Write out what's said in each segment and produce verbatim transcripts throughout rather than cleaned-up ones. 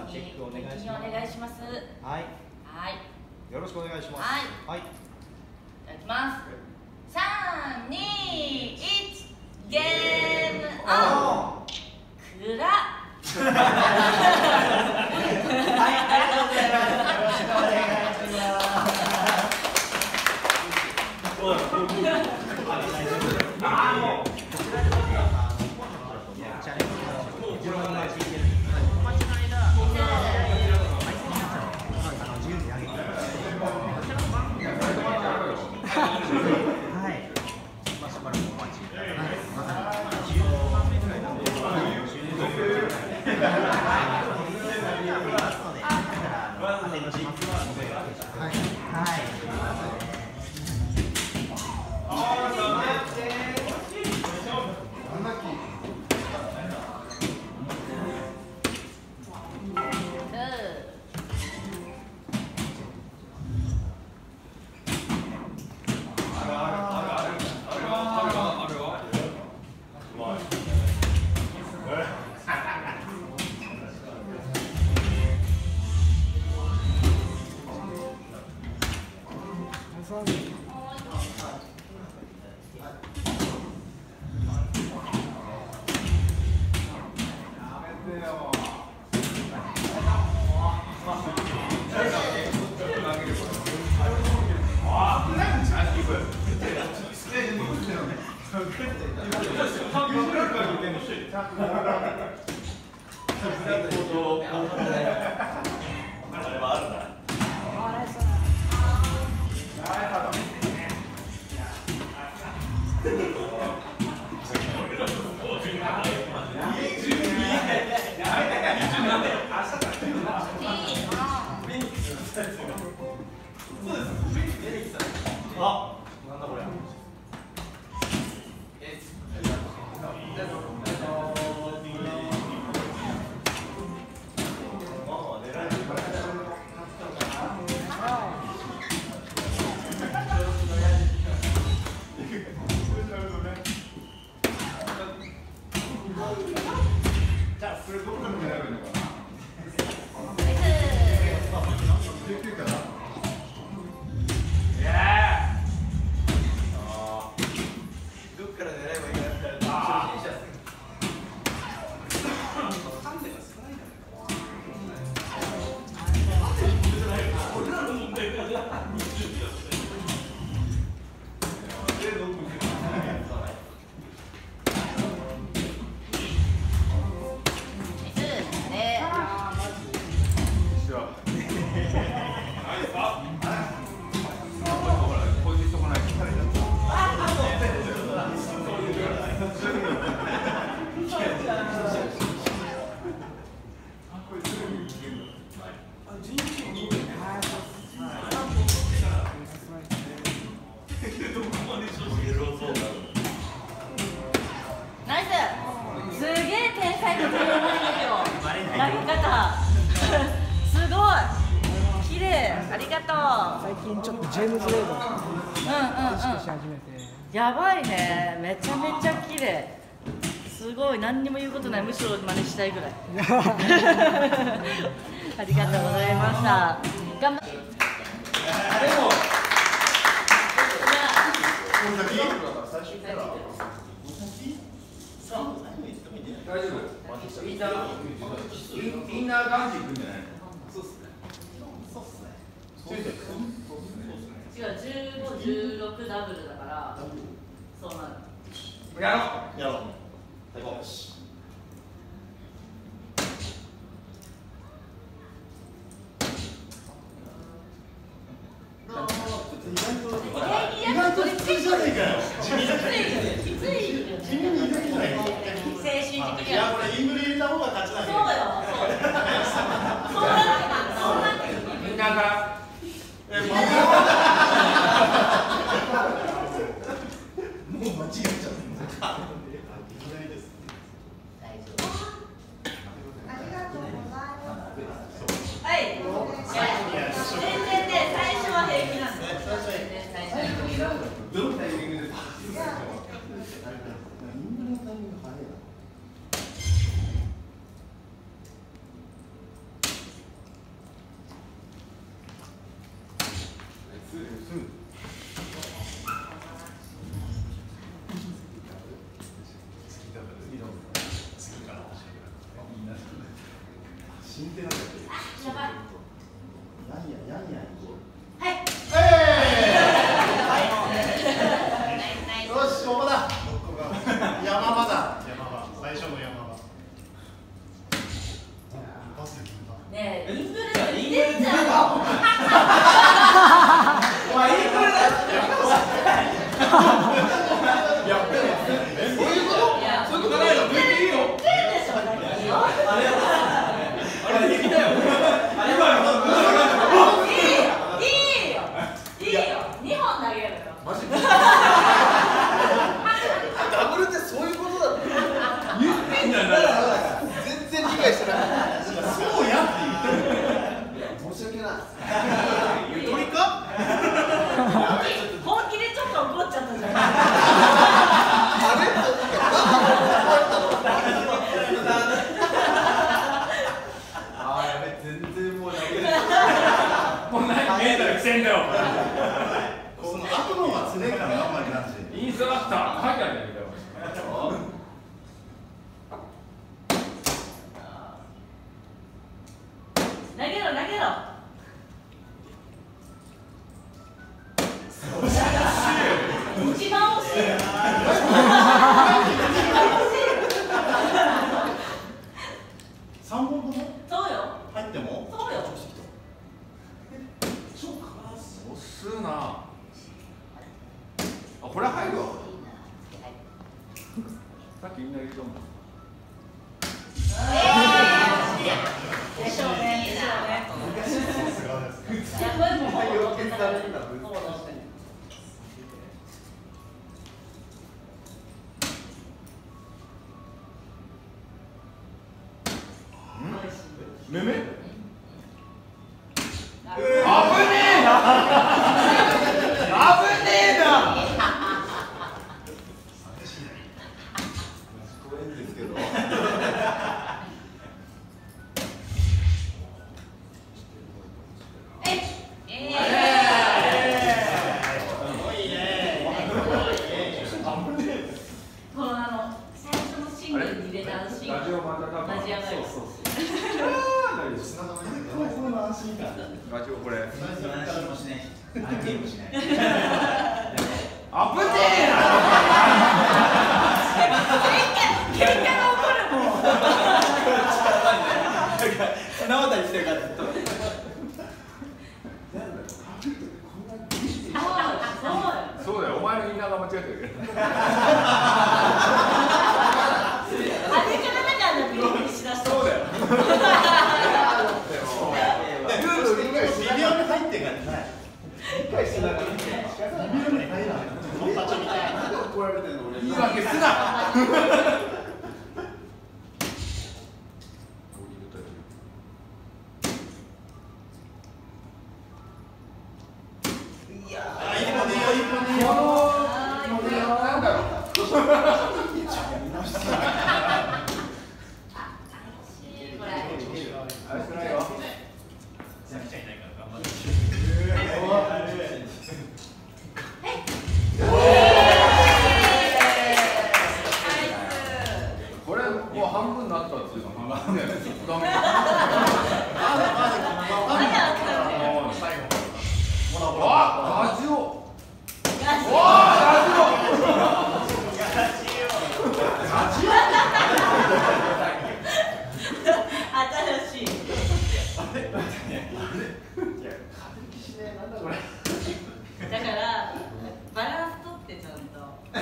チェックお願いします。 お願いします。 はい。 はい。 よろしくお願いします。 はい。 はい。 いただきます。さん、に、いち、ゲームオン。くら。 はい、ありがとうございます。よろしくお願いします。ああ、もう。こちらで僕はあのチャレンジを自分が聞いてる。お待ちの間、あの自由に投げて。はい。まあしばらくお待ちいただいて。またじゅうごばんめぐらいのじゅうごばんめぐらいますので、だからアテンドします。はい。はい。あ、なんだこれ。じゃあ、それどこから狙えばいいのかな。 ナイス。すげえ天才的な投げ方。すごい。綺麗。ありがとう。 最近ちょっとジェームズ・レイドを意識し始めて、 やばいね。めちゃめちゃ綺麗。すごい。何にも言うことない。むしろ真似したいぐらい。ありがとうございました。頑張って。 大丈夫。インナーインナーガンジ行くんじゃないの？そうっすね。そうっすね。 違う、じゅうご、じゅうろくダブルだから。そうなる。 やろう。 やろう。行こう。 意外と普通じゃねえかよ。 きつい。 地味にいるじゃないか。 精神的には。 いや、これインフレ入れた方が勝ちなんだよ。 そうよ。そうなってくる。 みんなから。え、もう間違えちゃった。 新手なんだけど。 やばい。 やんややんや行こう。 はい。 よし、ここだ。山場だ。 山場、最初の山場。パスでねえ、インフルエンザ似てんじゃん。 お前インフルエンザいや、そういうこと？ いや、 そういうことないよ。 似てるでしょ。 あれあれできたよ。あれはいい、いいよ。いいよ。二本投げるよ。 マジ？ダブルってそういうことだった。言ってんじゃん。全然理解してない。そうやって言ってる。申し訳ない。ゆとりか？ 本気でちょっと怒っちゃったじゃん。 あれ？ああ、やべ、全然もう投げない。 もう何メートル来てんだよ。 この後のが常からあんまりなし。 インストラクター書いてあるんだけど。 投げろ投げろ。一番惜しい。 三本ともそうよ。 入っても？ そうよ。 そうか。 押すな。あ、これ入るわ。さっきみんな言うと思う。 でしょうね。でしょうね。いや、これもほぼ乗ってたから。ほぼ乗ってる。 めめ。 あ危ねえな。危ねえな。 聞こえんですけど。 えい。えい。このあの最初のシングルに入れたシーン。 ラジオまた多分。 マジやばい。 そうそうそう。 この安心感。 ラジオこれ。 安心もしないし、安定もしない。 危ねえな。 喧嘩が起こるもん。 綱渡りしてるからずっと。 そうだよ、お前の言い方間違ってるけど。 あれからだからビリビリしだした。 そうだよ。 ルール理解し微妙に入ってからない。理解しながら。微妙に入らない。なんで怒られてんの俺。 言い訳すな。 いやー、一本でいいよ、一本でいいよ。 なんだろう。あれ少ないよ。これもう半分になったっていうのがダメ。あ、ラジオ。わあ、ラジオ。 新しい。だからバランス取ってちゃんと。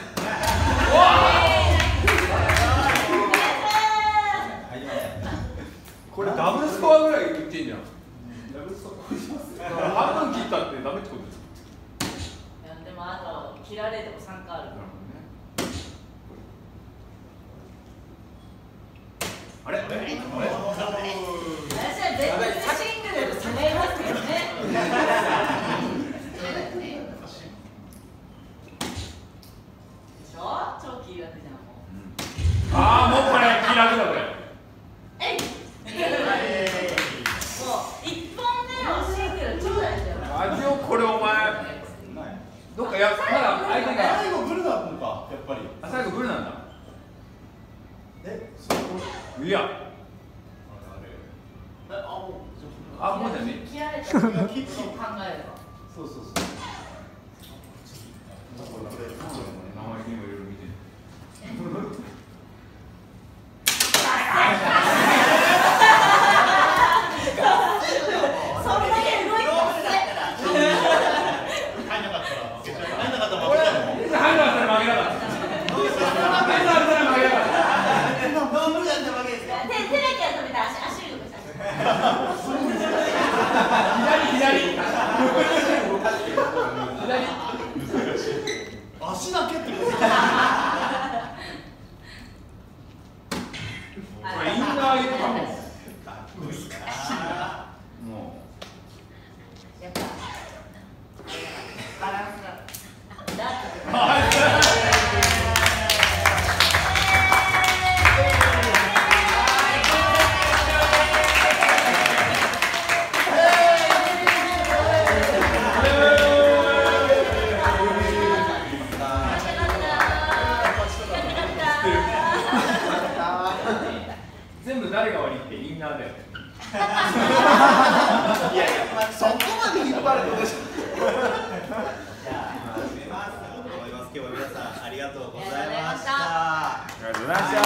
これダブルスコアぐらい言っていいんじゃん。半分切ったってダメってことですか。 いやでもあと切られても参加ある。 あれ？あれ？ 私は絶対シングルで攻めますけどね。でしょ？超気楽じゃんもう。 ああ、もうこれ気楽だこれ。 えい。もう一本目のシングル超大事だよ。 ラジオこれお前どっかやまだ相手が最後来るな、 あ、もうだね。 切られたことを考えれば。 そうそうそう。 生意気にもいろいろ見てる。 そんだけ動いてますね。 入んなかったら負けちゃう。 入んなかったら負けちゃうの。 入んなかったら負けなかった。入んなかったら負けなかった。 ノーブルだったわけですよ。 手手だけは止めた足足動かした。 左左。 足だけってこと。 これインナー入れたもん。もやっぱバランスがだって全部誰が悪いってインナーだよ。 いやいや、そこまで引っ張ることでしょ。 じゃあ始めますと思います。今日は皆さんありがとうございました。 ありがとうございました。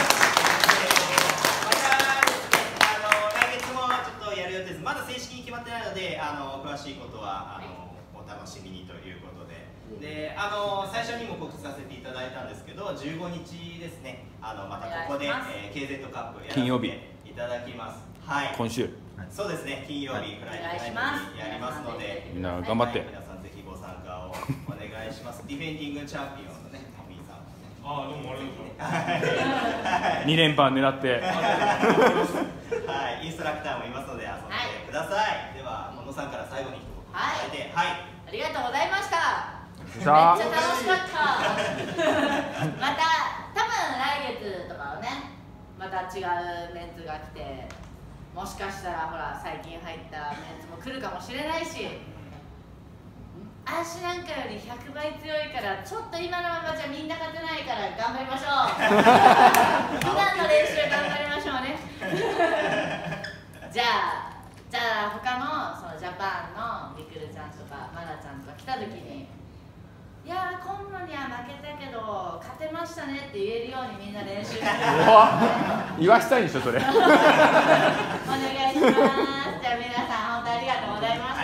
またあの来月もちょっとやる予定です。まだ正式に決まってないので、あの詳しいことはあのお楽しみにということで。で、あの最初にも告知させていただいたんですけど、じゅうごにちですね。あのまたここで、えー、ケーゼット カップやらせていただきます。はい。 今週。 そうですね。金曜日フライデーナイトにやりますので、 みんな頑張って。 皆さんぜひご参加をお願いします。ディフェンディングチャンピオンのね、トミーさんもね。 ああ、どうもありがとう。 二連覇狙って。 はい、インストラクターもいますので遊んでください。では、ものさんから最後に一言いただいて、はい。 ありがとうございました。めっちさゃ楽しかった。また多分来月とかはね、また違うメンツが来て、もしかしたらほら最近入ったメンツも来るかもしれないし、足なんかよりひゃくばい強いからちょっと今のままじゃみんな勝てないから頑張りましょう。普段の練習頑張りましょうね。じゃあじゃあ他のそのジャパンのみくるちゃんとかまなちゃんとか来た時に、いやー今野には負けたけど勝てましたねって言えるようにみんな練習してる。 言わしたいんでしょそれ。 お願いします。じゃあ皆さん本当ありがとうございました。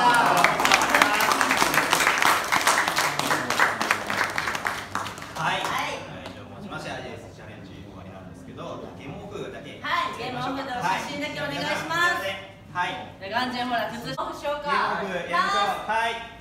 はい。はい。以上もちましてアイエスチャレンジ終わりなんですけど、ゲームオフだけ。 はい、ゲームオフの写真だけお願いします。 はい。 じゃあガンジェンほら靴オフしようか。 ゲームオフやりましょう。はい。